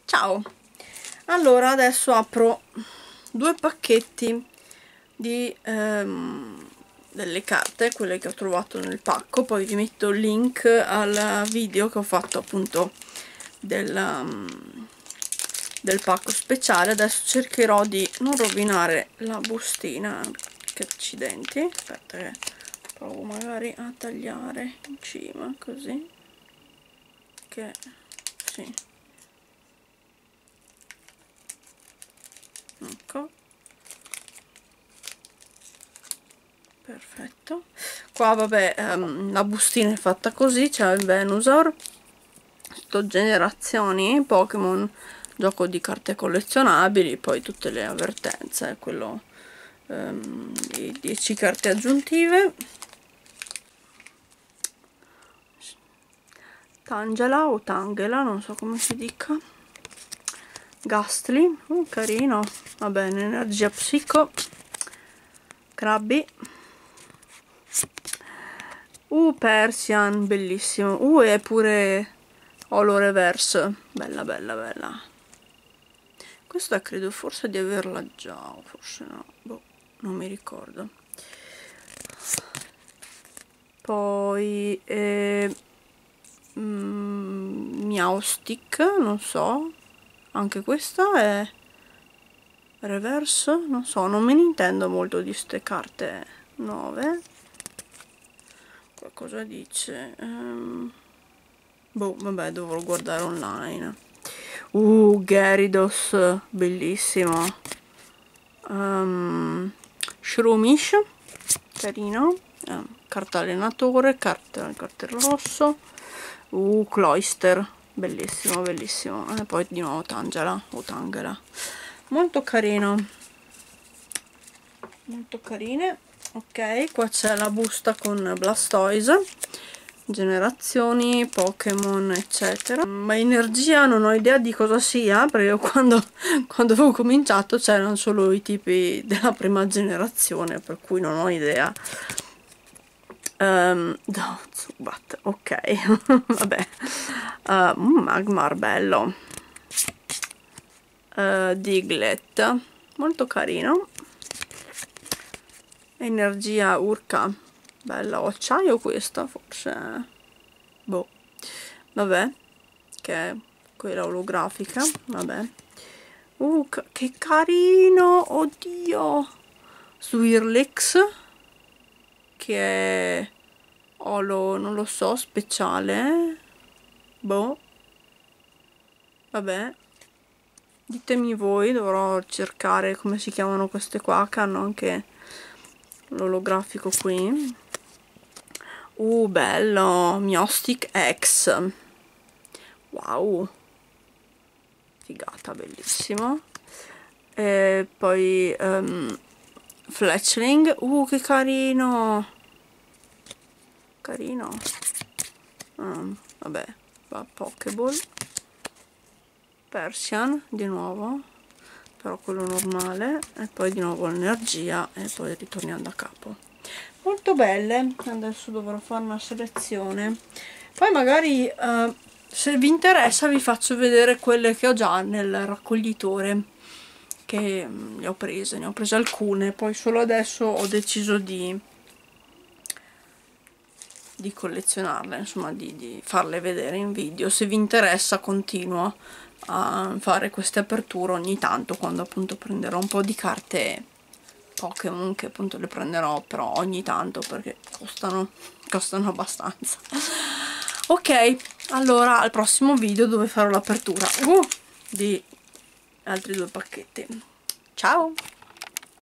Ciao! Allora adesso apro due pacchetti di delle carte, quelle che ho trovato nel pacco, poi vi metto il link al video che ho fatto appunto del pacco speciale. Adesso cercherò di non rovinare la bustina, che accidenti. Aspetta che provo magari a tagliare in cima così, che sì, ecco, perfetto. Qua vabbè, la bustina è fatta così, c'è il Venusaur, sto generazioni Pokémon, gioco di carte collezionabili, poi tutte le avvertenze, quello di 10 carte aggiuntive, Tangela o Tangela, non so come si dica, Gastly, carino, va bene, energia psico, Krabby, Persian, bellissimo, e pure Holo Reverse, bella bella bella. Questa credo forse di averla già, o forse no, boh, non mi ricordo. Poi Meowstic, non so, anche questa è reverse, non so, non me ne intendo molto di ste carte nuove. Qualcosa dice, boh, vabbè, dovrò guardare online. Gyarados, bellissimo. Shroomish, carino, carta allenatore, carta rosso. Cloyster, bellissimo bellissimo, e poi di nuovo Tangela o Tangela, molto carino, molto carine. Ok, qua c'è la busta con Blastoise, generazioni, Pokémon eccetera, ma energia non ho idea di cosa sia, perché io quando avevo cominciato c'erano solo i tipi della prima generazione, per cui non ho idea. No, Zubat, ok, vabbè, Magmar, bello, Diglett, molto carino, energia Urca, bella, o acciaio questa, forse, boh, vabbè, che è quella olografica, vabbè, che carino, oddio, Swirlix, che è Holo, non lo so, speciale, boh, vabbè, ditemi voi, dovrò cercare come si chiamano queste qua, che hanno anche l'olografico qui. Bello, Meowstic X, wow, figata, bellissimo. E poi Fletchling, che carino, carino, vabbè, Pokéball, Persian di nuovo, però quello normale, e poi di nuovo l'energia, e poi ritorniamo da capo. Molto belle, adesso dovrò fare una selezione, poi magari se vi interessa vi faccio vedere quelle che ho già nel raccoglitore, che ne ho prese alcune, poi solo adesso ho deciso di collezionarle, insomma di farle vedere in video. Se vi interessa continuo a fare queste aperture ogni tanto, quando appunto prenderò un po' di carte Pokémon, che appunto le prenderò però ogni tanto perché costano abbastanza. Ok, allora al prossimo video dove farò l'apertura di altri due pacchetti. Ciao!